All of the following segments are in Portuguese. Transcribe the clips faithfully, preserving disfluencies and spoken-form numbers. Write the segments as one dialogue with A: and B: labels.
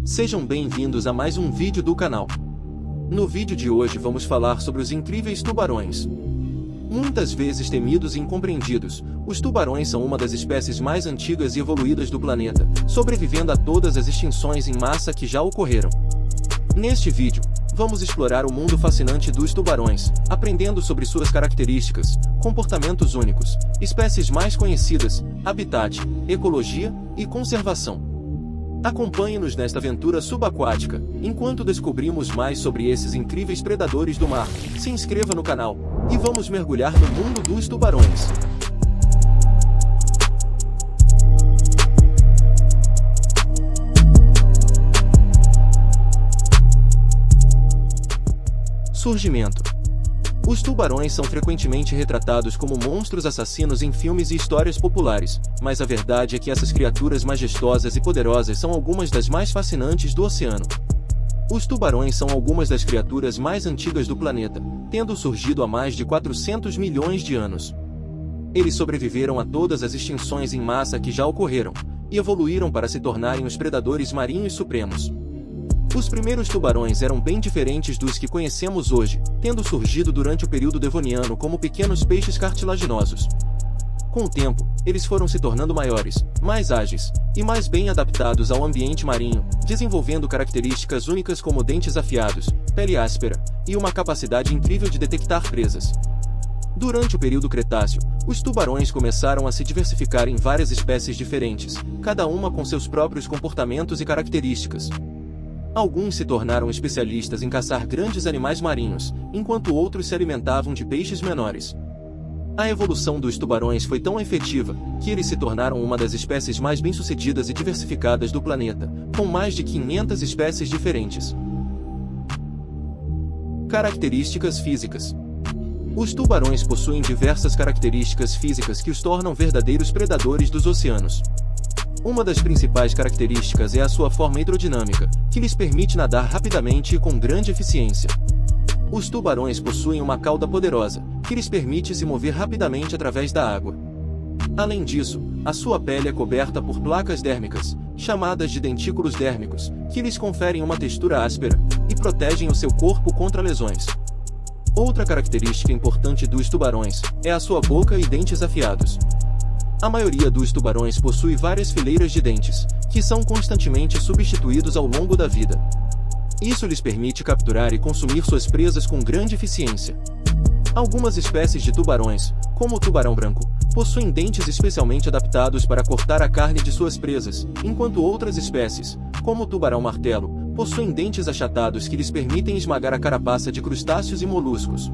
A: Sejam bem-vindos a mais um vídeo do canal. No vídeo de hoje vamos falar sobre os incríveis tubarões. Muitas vezes temidos e incompreendidos, os tubarões são uma das espécies mais antigas e evoluídas do planeta, sobrevivendo a todas as extinções em massa que já ocorreram. Neste vídeo, vamos explorar o mundo fascinante dos tubarões, aprendendo sobre suas características, comportamentos únicos, espécies mais conhecidas, habitat, ecologia e conservação. Acompanhe-nos nesta aventura subaquática, enquanto descobrimos mais sobre esses incríveis predadores do mar. Se inscreva no canal, e vamos mergulhar no mundo dos tubarões. Surgimento. Os tubarões são frequentemente retratados como monstros assassinos em filmes e histórias populares, mas a verdade é que essas criaturas majestosas e poderosas são algumas das mais fascinantes do oceano. Os tubarões são algumas das criaturas mais antigas do planeta, tendo surgido há mais de quatrocentos milhões de anos. Eles sobreviveram a todas as extinções em massa que já ocorreram, e evoluíram para se tornarem os predadores marinhos supremos. Os primeiros tubarões eram bem diferentes dos que conhecemos hoje, tendo surgido durante o período devoniano como pequenos peixes cartilaginosos. Com o tempo, eles foram se tornando maiores, mais ágeis e mais bem adaptados ao ambiente marinho, desenvolvendo características únicas como dentes afiados, pele áspera e uma capacidade incrível de detectar presas. Durante o período Cretáceo, os tubarões começaram a se diversificar em várias espécies diferentes, cada uma com seus próprios comportamentos e características. Alguns se tornaram especialistas em caçar grandes animais marinhos, enquanto outros se alimentavam de peixes menores. A evolução dos tubarões foi tão efetiva, que eles se tornaram uma das espécies mais bem-sucedidas e diversificadas do planeta, com mais de quinhentas espécies diferentes. Características físicas. Os tubarões possuem diversas características físicas que os tornam verdadeiros predadores dos oceanos. Uma das principais características é a sua forma hidrodinâmica, que lhes permite nadar rapidamente e com grande eficiência. Os tubarões possuem uma cauda poderosa, que lhes permite se mover rapidamente através da água. Além disso, a sua pele é coberta por placas dérmicas, chamadas de dentículos dérmicos, que lhes conferem uma textura áspera e protegem o seu corpo contra lesões. Outra característica importante dos tubarões é a sua boca e dentes afiados. A maioria dos tubarões possui várias fileiras de dentes, que são constantemente substituídos ao longo da vida. Isso lhes permite capturar e consumir suas presas com grande eficiência. Algumas espécies de tubarões, como o tubarão branco, possuem dentes especialmente adaptados para cortar a carne de suas presas, enquanto outras espécies, como o tubarão martelo, possuem dentes achatados que lhes permitem esmagar a carapaça de crustáceos e moluscos.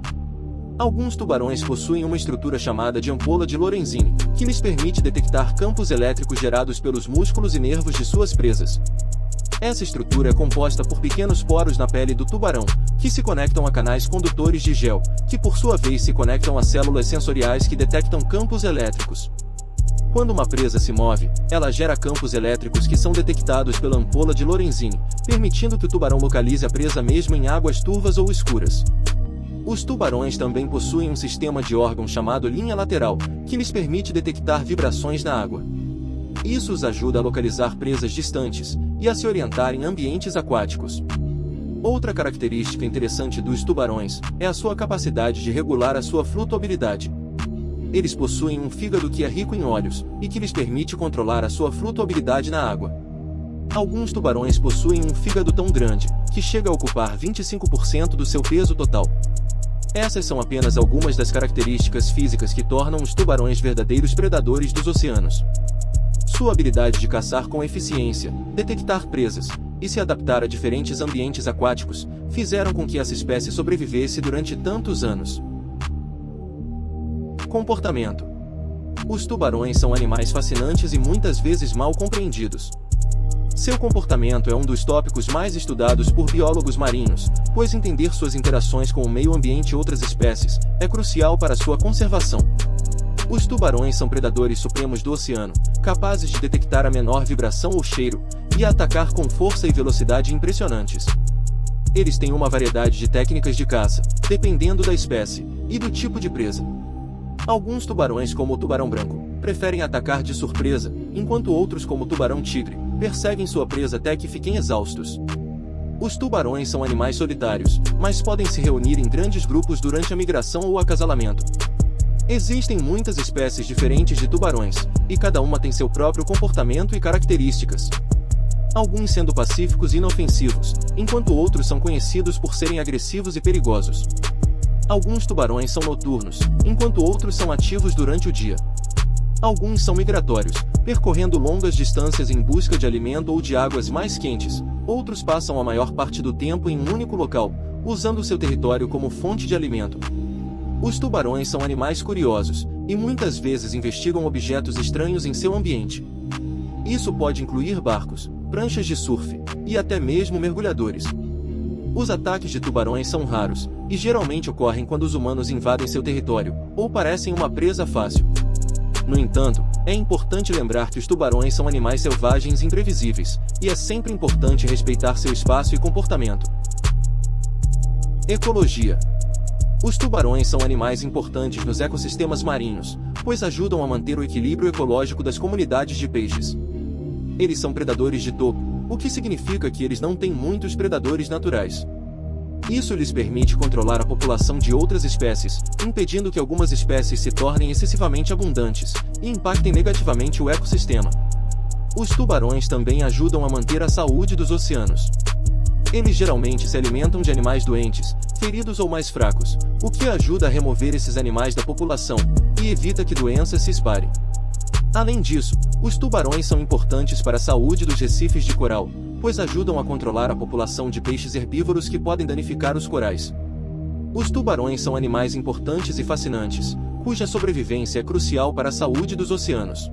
A: Alguns tubarões possuem uma estrutura chamada de ampola de Lorenzini, que lhes permite detectar campos elétricos gerados pelos músculos e nervos de suas presas. Essa estrutura é composta por pequenos poros na pele do tubarão, que se conectam a canais condutores de gel, que por sua vez se conectam a células sensoriais que detectam campos elétricos. Quando uma presa se move, ela gera campos elétricos que são detectados pela ampola de Lorenzini, permitindo que o tubarão localize a presa mesmo em águas turvas ou escuras. Os tubarões também possuem um sistema de órgãos chamado linha lateral, que lhes permite detectar vibrações na água. Isso os ajuda a localizar presas distantes e a se orientar em ambientes aquáticos. Outra característica interessante dos tubarões é a sua capacidade de regular a sua flutuabilidade. Eles possuem um fígado que é rico em óleos e que lhes permite controlar a sua flutuabilidade na água. Alguns tubarões possuem um fígado tão grande que chega a ocupar vinte e cinco por cento do seu peso total. Essas são apenas algumas das características físicas que tornam os tubarões verdadeiros predadores dos oceanos. Sua habilidade de caçar com eficiência, detectar presas e se adaptar a diferentes ambientes aquáticos fizeram com que essa espécie sobrevivesse durante tantos anos. Comportamento. Os tubarões são animais fascinantes e muitas vezes mal compreendidos. Seu comportamento é um dos tópicos mais estudados por biólogos marinhos, pois entender suas interações com o meio ambiente e outras espécies é crucial para sua conservação. Os tubarões são predadores supremos do oceano, capazes de detectar a menor vibração ou cheiro e atacar com força e velocidade impressionantes. Eles têm uma variedade de técnicas de caça, dependendo da espécie e do tipo de presa. Alguns tubarões, como o tubarão branco, preferem atacar de surpresa, enquanto outros como o tubarão-tigre perseguem sua presa até que fiquem exaustos. Os tubarões são animais solitários, mas podem se reunir em grandes grupos durante a migração ou acasalamento. Existem muitas espécies diferentes de tubarões, e cada uma tem seu próprio comportamento e características. Alguns sendo pacíficos e inofensivos, enquanto outros são conhecidos por serem agressivos e perigosos. Alguns tubarões são noturnos, enquanto outros são ativos durante o dia. Alguns são migratórios, percorrendo longas distâncias em busca de alimento ou de águas mais quentes. Outros passam a maior parte do tempo em um único local, usando seu território como fonte de alimento. Os tubarões são animais curiosos, e muitas vezes investigam objetos estranhos em seu ambiente. Isso pode incluir barcos, pranchas de surf, e até mesmo mergulhadores. Os ataques de tubarões são raros, e geralmente ocorrem quando os humanos invadem seu território, ou parecem uma presa fácil. No entanto, é importante lembrar que os tubarões são animais selvagens e imprevisíveis, e é sempre importante respeitar seu espaço e comportamento. Ecologia. Os tubarões são animais importantes nos ecossistemas marinhos, pois ajudam a manter o equilíbrio ecológico das comunidades de peixes. Eles são predadores de topo, o que significa que eles não têm muitos predadores naturais. Isso lhes permite controlar a população de outras espécies, impedindo que algumas espécies se tornem excessivamente abundantes e impactem negativamente o ecossistema. Os tubarões também ajudam a manter a saúde dos oceanos. Eles geralmente se alimentam de animais doentes, feridos ou mais fracos, o que ajuda a remover esses animais da população e evita que doenças se espalhem. Além disso, os tubarões são importantes para a saúde dos recifes de coral, pois ajudam a controlar a população de peixes herbívoros que podem danificar os corais. Os tubarões são animais importantes e fascinantes, cuja sobrevivência é crucial para a saúde dos oceanos.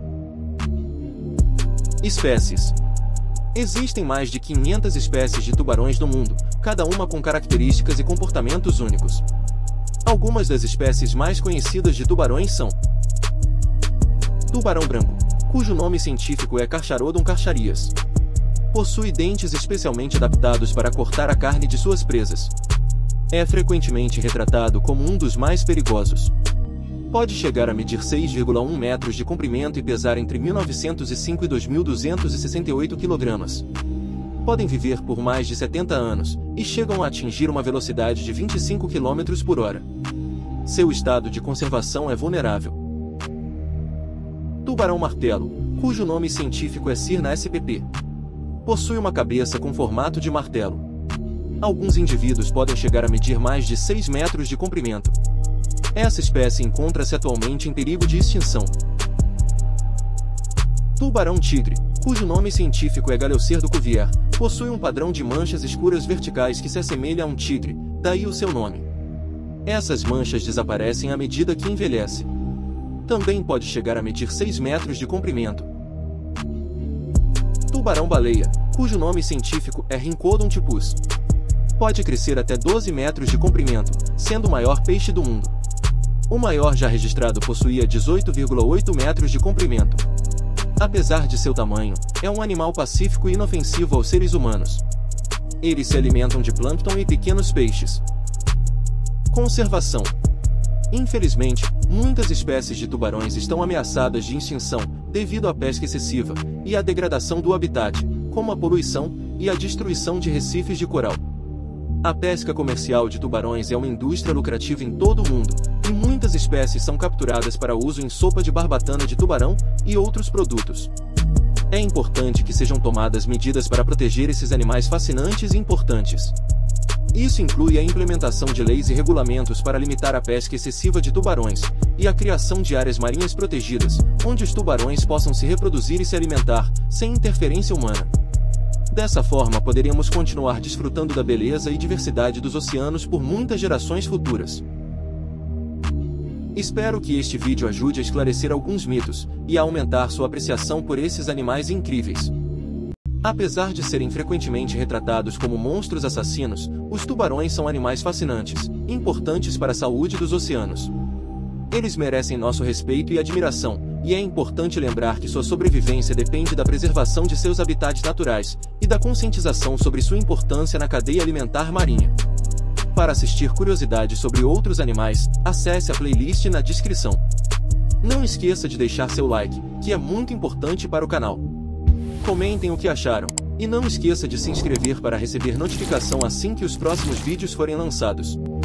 A: Espécies. Existem mais de quinhentas espécies de tubarões no mundo, cada uma com características e comportamentos únicos. Algumas das espécies mais conhecidas de tubarões são: tubarão branco, cujo nome científico é Carcharodon carcharias. Possui dentes especialmente adaptados para cortar a carne de suas presas. É frequentemente retratado como um dos mais perigosos. Pode chegar a medir seis vírgula um metros de comprimento e pesar entre mil novecentos e cinco e dois mil duzentos e sessenta e oito quilogramas. Podem viver por mais de setenta anos, e chegam a atingir uma velocidade de vinte e cinco quilômetros por hora. Seu estado de conservação é vulnerável. Tubarão martelo, cujo nome científico é Cirna spp. Possui uma cabeça com formato de martelo. Alguns indivíduos podem chegar a medir mais de seis metros de comprimento. Essa espécie encontra-se atualmente em perigo de extinção. Tubarão-tigre, cujo nome científico é Galeocerdo cuvier, possui um padrão de manchas escuras verticais que se assemelha a um tigre, daí o seu nome. Essas manchas desaparecem à medida que envelhece. Também pode chegar a medir seis metros de comprimento. Tubarão-baleia, cujo nome científico é Rhincodon typus. Pode crescer até doze metros de comprimento, sendo o maior peixe do mundo. O maior já registrado possuía dezoito vírgula oito metros de comprimento. Apesar de seu tamanho, é um animal pacífico e inofensivo aos seres humanos. Eles se alimentam de plâncton e pequenos peixes. Conservação. Infelizmente, muitas espécies de tubarões estão ameaçadas de extinção devido à pesca excessiva e à degradação do habitat, como a poluição e a destruição de recifes de coral. A pesca comercial de tubarões é uma indústria lucrativa em todo o mundo, e muitas espécies são capturadas para uso em sopa de barbatana de tubarão e outros produtos. É importante que sejam tomadas medidas para proteger esses animais fascinantes e importantes. Isso inclui a implementação de leis e regulamentos para limitar a pesca excessiva de tubarões, e a criação de áreas marinhas protegidas, onde os tubarões possam se reproduzir e se alimentar, sem interferência humana. Dessa forma poderemos continuar desfrutando da beleza e diversidade dos oceanos por muitas gerações futuras. Espero que este vídeo ajude a esclarecer alguns mitos, e a aumentar sua apreciação por esses animais incríveis. Apesar de serem frequentemente retratados como monstros assassinos, os tubarões são animais fascinantes, importantes para a saúde dos oceanos. Eles merecem nosso respeito e admiração, e é importante lembrar que sua sobrevivência depende da preservação de seus habitats naturais, e da conscientização sobre sua importância na cadeia alimentar marinha. Para assistir curiosidades sobre outros animais, acesse a playlist na descrição. Não esqueça de deixar seu like, que é muito importante para o canal. Comentem o que acharam, e não esqueça de se inscrever para receber notificação assim que os próximos vídeos forem lançados.